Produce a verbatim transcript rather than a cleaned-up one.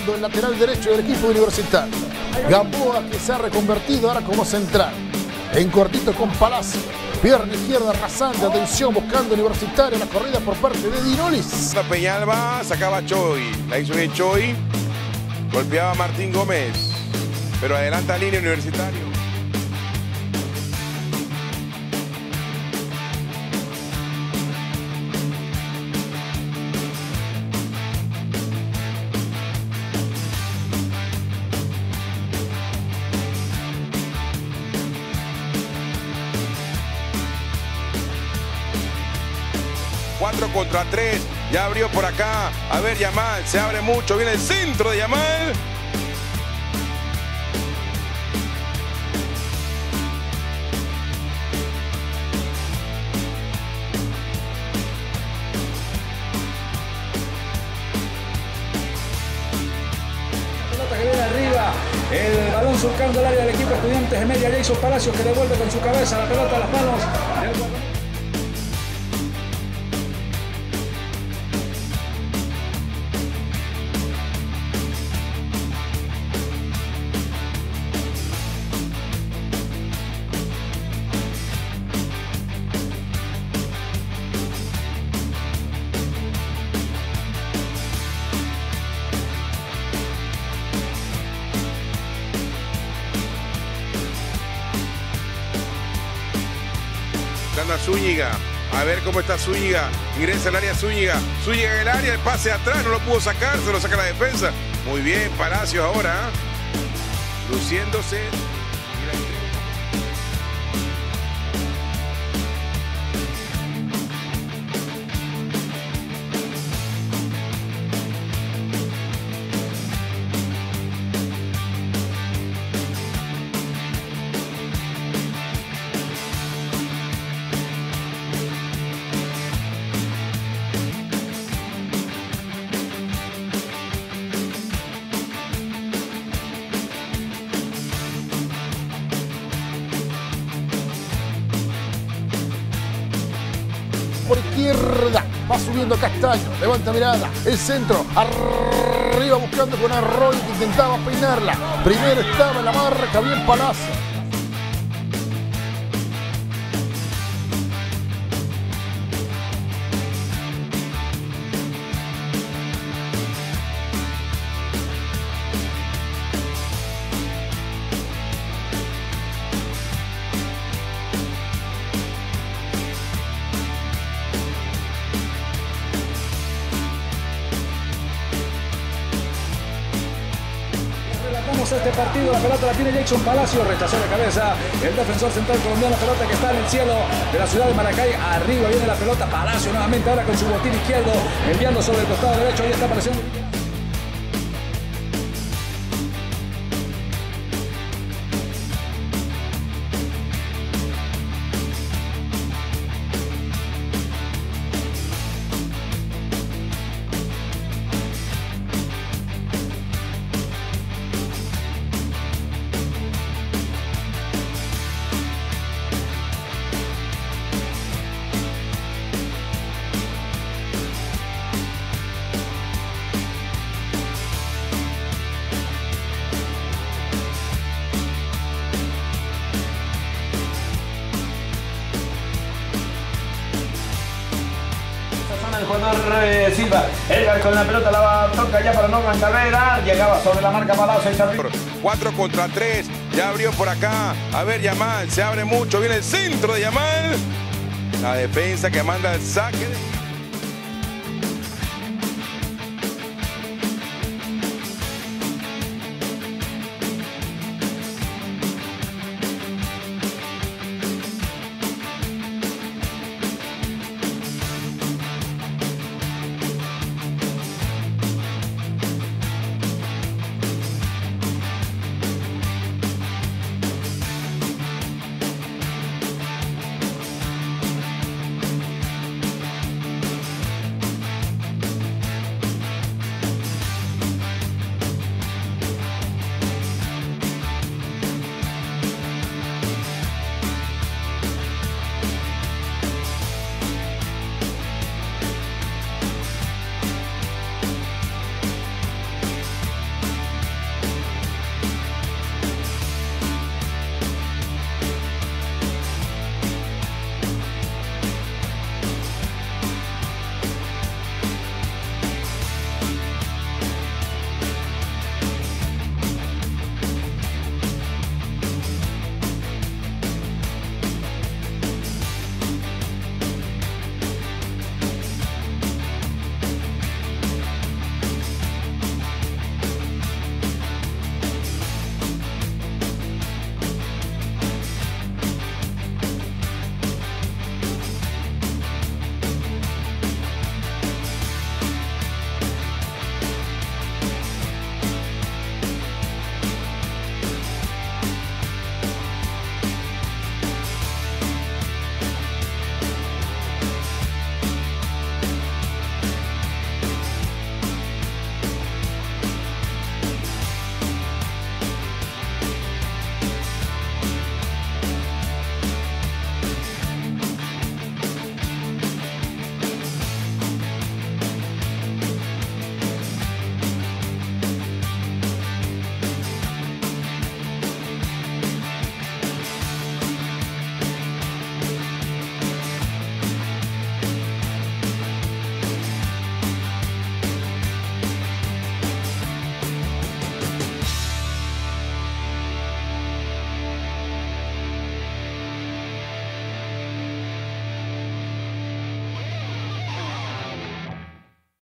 jugando el lateral derecho del equipo universitario. Gamboa, que se ha reconvertido ahora como central. En cortito con Palacio. Pierna izquierda rasante, atención, buscando Universitario, la corrida por parte de Dinolis. Peñalba sacaba a Choi, la hizo bien Choi, golpeaba a Martín Gómez, pero adelanta línea Universitario. cuatro contra tres, ya abrió por acá, a ver Yamal, se abre mucho, viene el centro de Yamal. Pelota que viene arriba, el balón surcando el área del equipo Estudiantes de Media, Jason Palacios que devuelve con su cabeza la pelota a las manos del... A Zúñiga, a ver cómo está Zúñiga, ingresa al área Zúñiga, Zúñiga en el área, el pase atrás, no lo pudo sacar, se lo saca la defensa. Muy bien, Palacios ahora, luciéndose. Por izquierda, va subiendo Castaño, levanta mirada, el centro, arriba buscando con Arroyo que intentaba peinarla. Primero estaba en la marca, bien Palacio. Este partido, la pelota la tiene Jason Palacio, rechazó la cabeza el defensor central colombiano, la pelota que está en el cielo de la ciudad de Maracay, arriba viene la pelota, Palacio nuevamente ahora con su botín izquierdo, enviando sobre el costado derecho, ahí está apareciendo. El jugador eh, Silva, Edgar con la pelota la toca ya para Norman Carrera, llegaba sobre la marca Palacio. cuatro contra tres, ya abrió por acá, a ver Yamal, se abre mucho, viene el centro de Yamal, la defensa que manda el saque.